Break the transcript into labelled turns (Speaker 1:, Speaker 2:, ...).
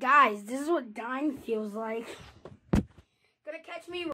Speaker 1: Guys, this is what dying feels like. Gonna catch me